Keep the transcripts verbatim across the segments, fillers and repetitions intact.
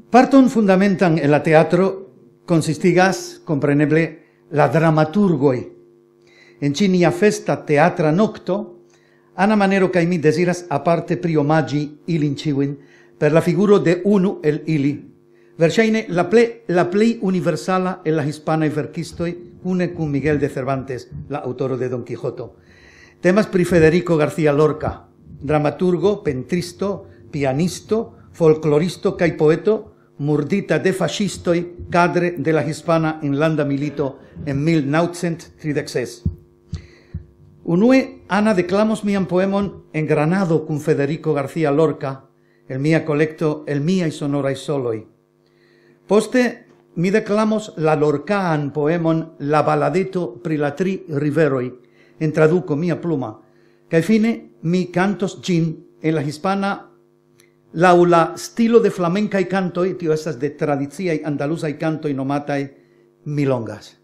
Parton fundamentan en la teatro consistigas, compreneble, la dramaturgoi. En cinia festa teatra nocto, ana manero cae mi desiras aparte pri omagi ilin ciuin per la figuro de unu el ili. Versaine la ple la plei universala en la hispana verkistoi une cum Miguel de Cervantes, la autoro de Don Quijoto. Temas pri Federico García Lorca, dramaturgo, pentristo, pianisto, folcloristo kai poeto, murdita de fascistoi cadre de la hispana in landa milito en mil naucent tridexes. Unue ana declamos mian poemon en Granado cum Federico García Lorca, el mia colecto el mia sonorai soloi. Poste mi declamos la Lorcaan poemon La baladeto pri la tri riveroi, en traduco mia pluma, cae fine mi cantos gin en la hispana laula stilo de flamenca y cantoi, tio estas de tradicia y andaluza y canto y nomatai milongas.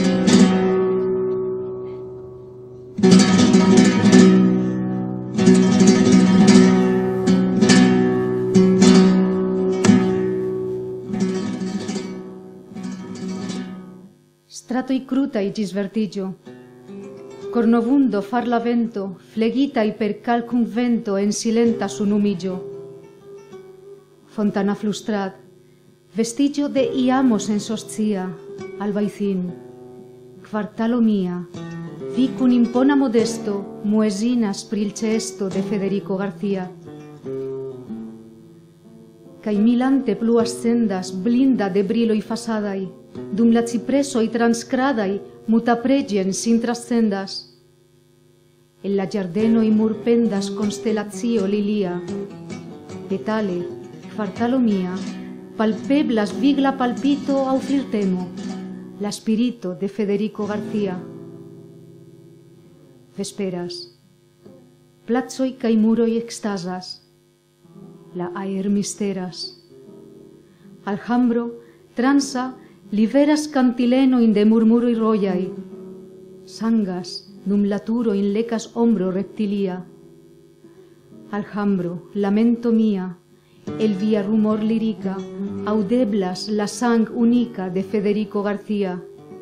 Stratoi crutai gis vertigio, cornovundo far la vento, flegitai per calcun vento en silenta su numigio. Fontana flustrat, vestigio de iamos en sostia, albaicin, quartalo mia, vicun impona modesto, muesinas pril cesto de Federico García. Cai milante pluas sendas blinda de briloi fasadai, dum la cipresoi transcradai muta pregien sin trascendas. En la giardenoi murpendas constellatio lilia, petale, fartalo mia, palpeblas vigla palpito au flirtemo, la spirito de Federico García. Vesperas, plazoi cae muroi extasas, la aer misteras. Aljambro, transa, liveras cantileno in de murmuroi roiai, sangas, dum laturo in lecas ombro reptilia. Aljambro, lamento mia, el via rumor lirica, audeblas la sang unica de Federico García.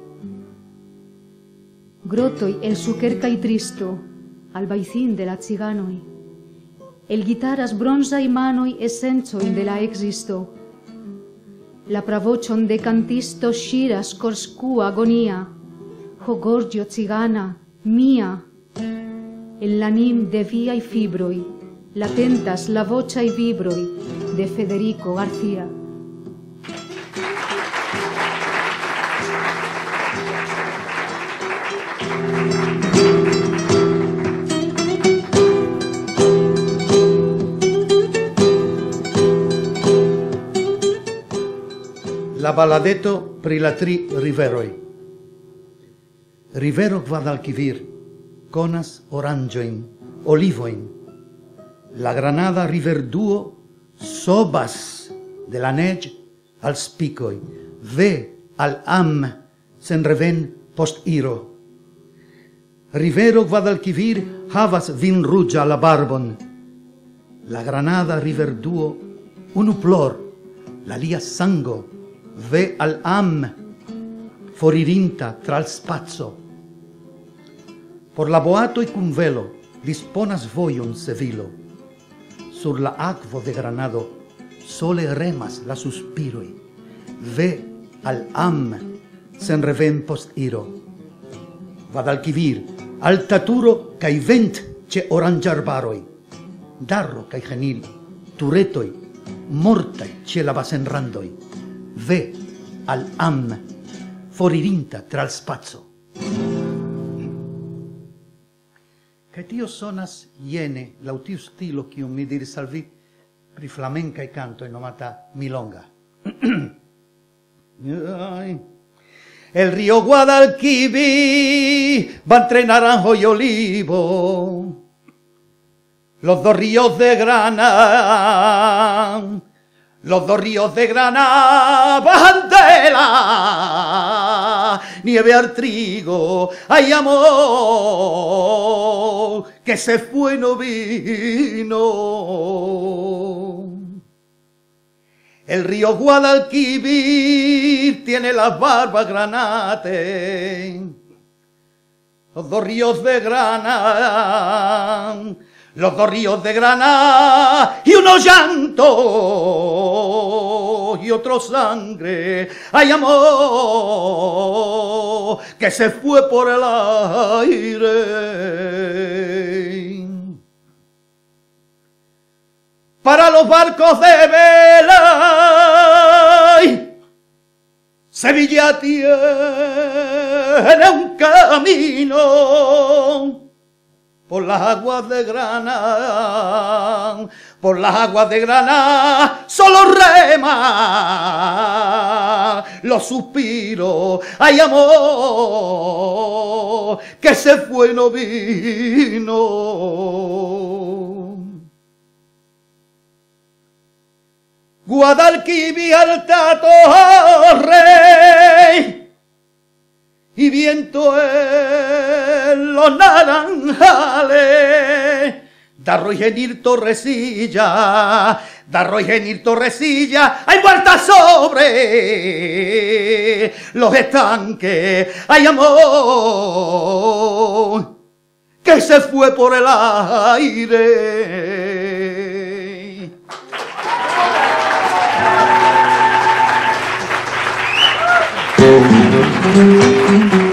Grotoi el suquerca y tristo, albaicín de la ciganoi, el guitarras bronza y manoi essenzoin de la existo, la pravocion de cantisto shiras corscua agonia, jogorgio cigana, mia, el lanim de via y fibroi, latentas la vocha y vibroi de Federico García. La baladeto pri la tri riveroi. Rivero Guadalquivir, conas orangioin, olivoin. La Granada riverduo sobas de la neg al spicoi, ve al am sen reven post iro. Rivero Guadalquivir havas vin rugia la barbon. La Granada riverduo unu plor, la lia sango, ve al am foririnta tral spazzo. Por la boato y cum velo disponas voion Sevilo. Sur la aquo de Granado sole remas la suspiroi. Ve al am sen reven post iro. Guadalquivir, altaturo cae vent ce orangiarbaroi. Darro cae genil, turetoi, mortai ce la basenrandoi. Ve al am foririnta tral spazzo. Cae tio sonas iene lautiu stilo quium mi diris al vi pri flamenca e canto nomata milonga. El río Guadalquivir va entre naranjo y olivo, los dos ríos de Granada. Los dos ríos de Granada bajan de la nieve al trigo. Hay amor que se fue no vino. El río Guadalquivir tiene las barbas granates, los dos ríos de Granada, los dos ríos de Granada, y uno llanto y otro sangre. Hay amor que se fue por el aire. Para los barcos de vela, Sevilla tiene un camino por las aguas de Granada, por las aguas de Granada, solo rema los suspiros. Hay amor que se fue y no vino. Guadalquivir alta torre y viento en los naranjales, Darro y Genil Torrecilla, Darro y Genil Torrecilla, hay vuelta sobre los estanques. Hay amor que se fue por el aire. Thank you.